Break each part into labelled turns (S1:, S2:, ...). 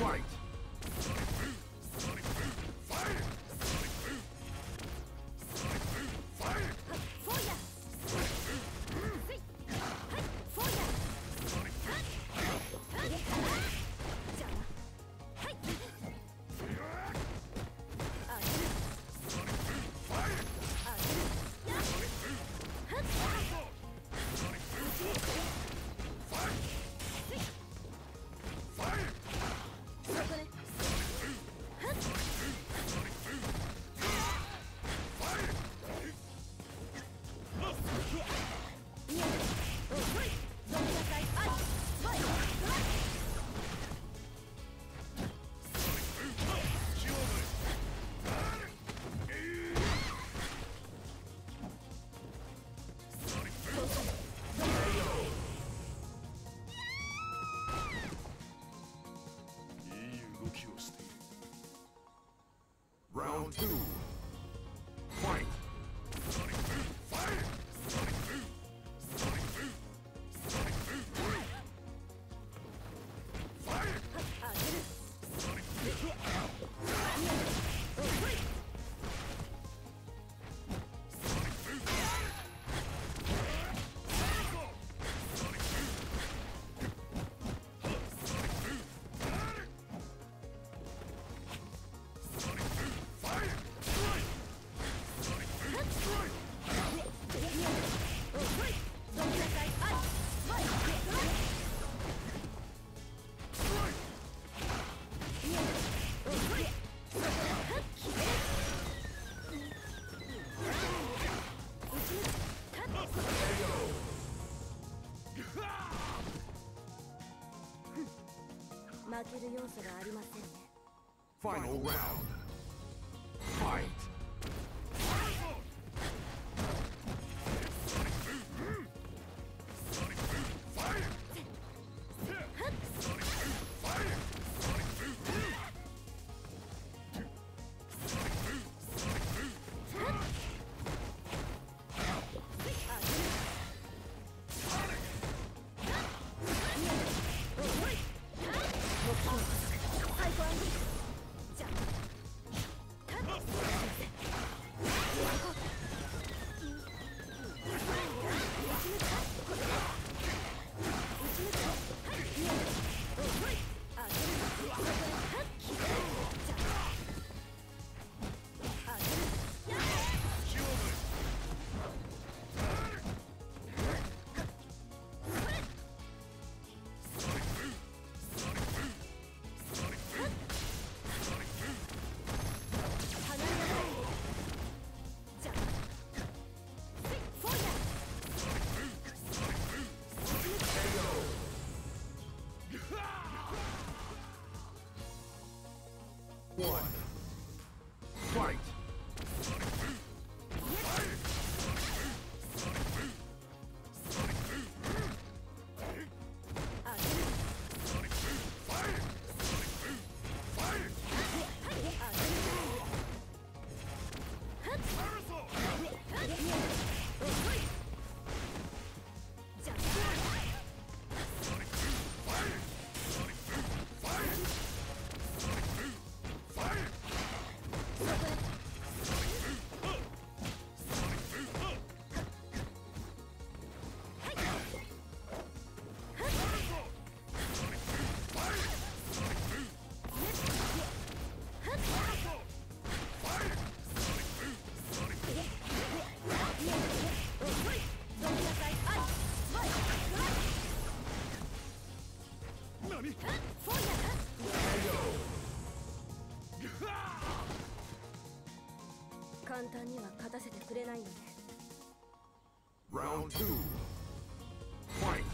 S1: Fight! Round 2. Fight! Final round. Fight! One. Fight! Round 2. Fight!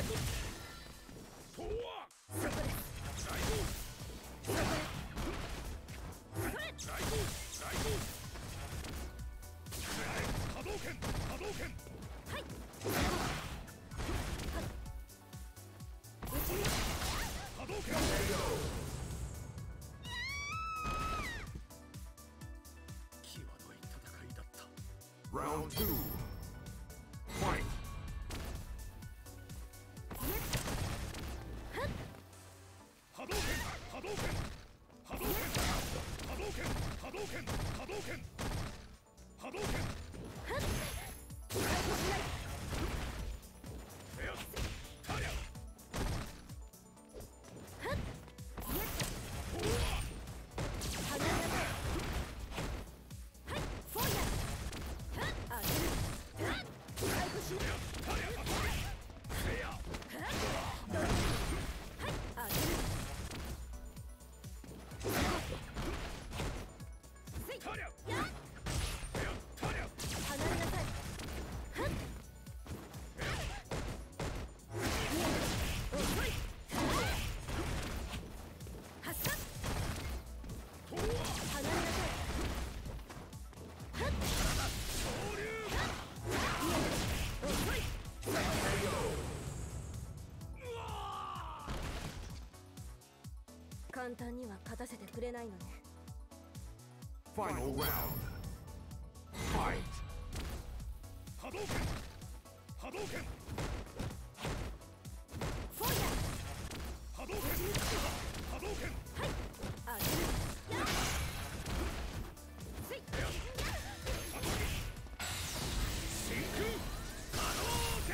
S1: とわ
S2: そこです。
S1: 最後
S2: そこです。
S1: 最後最後波動拳波動拳
S2: はい。内に
S1: 波動拳際どい戦いだった。Round 2 Fight 波動拳波動拳波動拳波動拳波動拳波動拳波動拳
S2: 簡単には勝たせてくれないのね。
S1: Final round Fight 波動拳波動拳
S2: フォーヤ
S1: 波動拳波動拳
S2: はいあげるやっせい
S1: 真空波動拳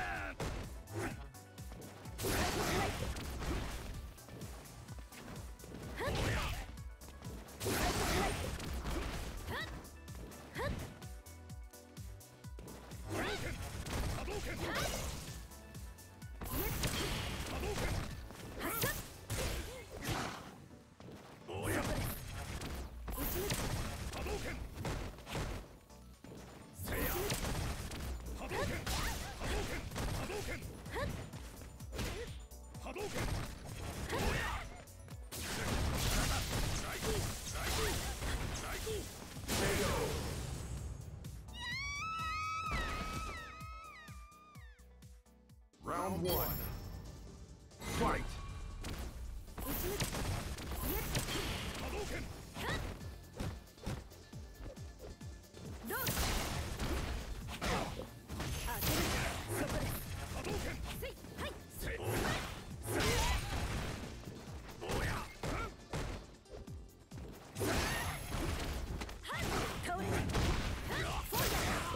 S1: Round 1 Fight 波動拳
S2: ロースあげるそこです
S1: 波動拳
S2: せいはい
S1: せいおや
S2: はい倒れないフォーヤ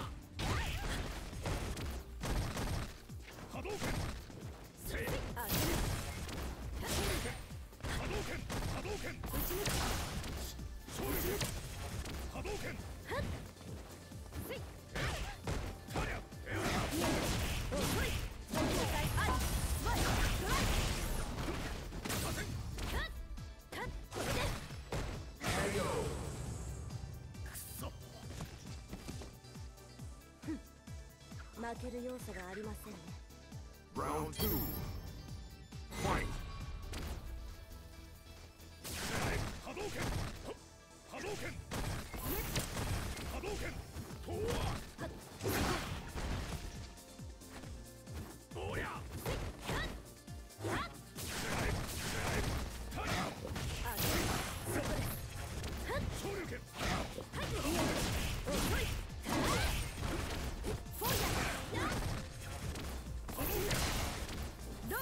S1: 波動拳せい
S2: あげる
S1: 波動拳波動拳
S2: 打ち抜く
S1: 昇竜波動拳
S2: せい
S1: タリャ
S2: 遅いごめんなさいはいスマイルドライ
S1: 左遷
S2: これで
S1: KO くそ
S2: 負ける要素がありませんね。
S1: Round 2 Fight 波動拳波動拳波動拳とわおや
S2: あげるそこです
S1: 昇竜拳
S2: はい遅いフォーヤ
S1: 波動拳
S2: ロ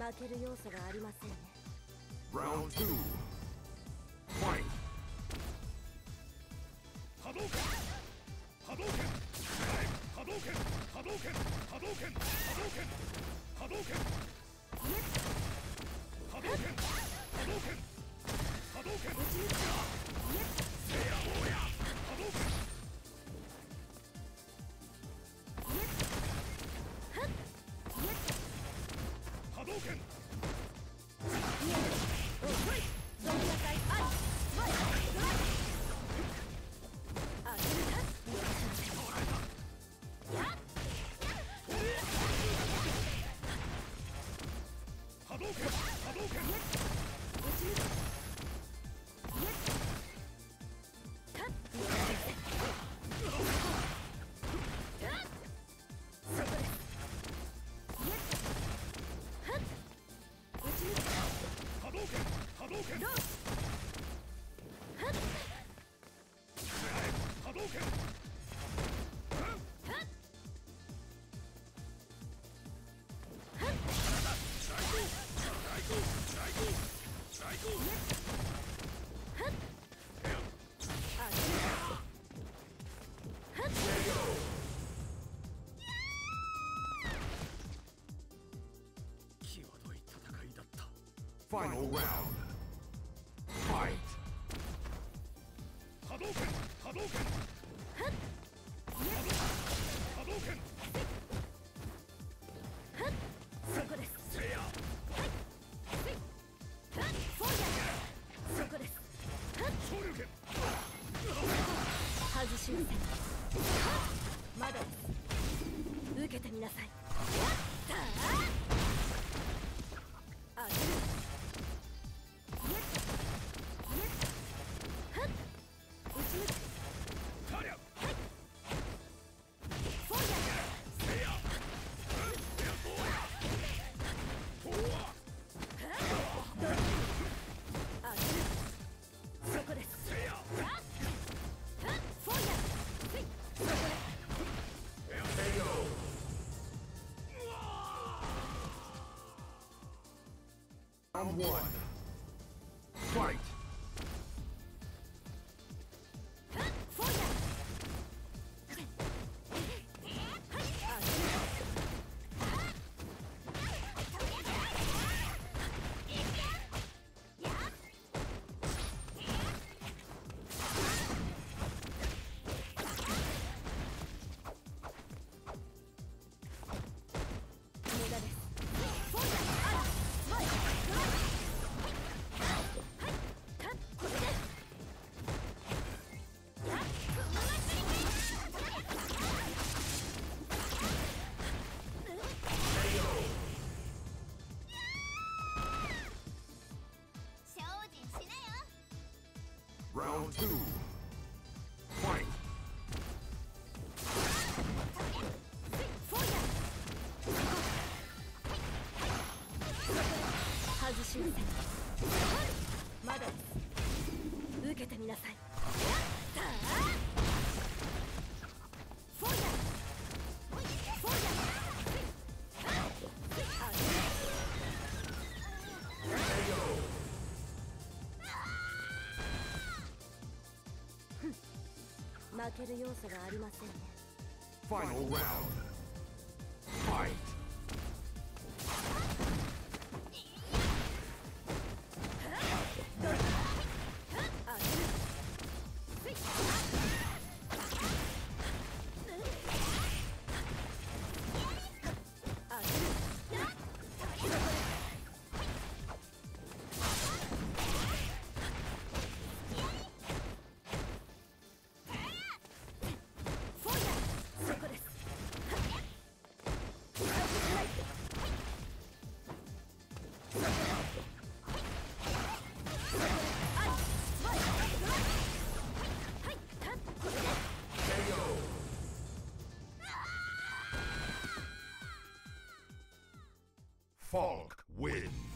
S2: 負ける要素がありませんね。
S3: Round 2. Fight.
S1: 波動拳波動拳波動拳波動拳波動拳波動拳波動拳波動拳波動拳波動拳せやおや波動拳波動拳
S2: どんなさいあり前ドライあげるかや
S1: 波動拳波動拳
S2: 打ち抜くカッそこです打ち抜く
S1: 波動拳波動拳
S2: ロー
S1: 波動拳際どい戦いだった
S3: Final round. Fight.
S1: 波動拳波動拳波動拳
S2: そこです
S1: せや
S2: フォーヤーそこです
S1: 昇竜拳
S2: 外しませんまだです受けてみなさいさああげる打ち抜く
S1: タリャ
S2: フォーヤー
S1: せやフォー
S2: あげるそこです
S1: せや
S2: フォーヤーそこです
S3: Round 1. Fight.
S2: フォーヤーあげる無駄ですフォーヤーあり前ドライはいカッこれで
S4: 精進しなよ
S3: Round 2. Fight.
S2: フォーヤー外しませんまだです受けてみなさいさあフォーヤーフォーヤーあげる負ける要素がありませんね
S3: Final round. Fight.
S2: あげるあげるフォーヤーそこです
S3: Falk wins.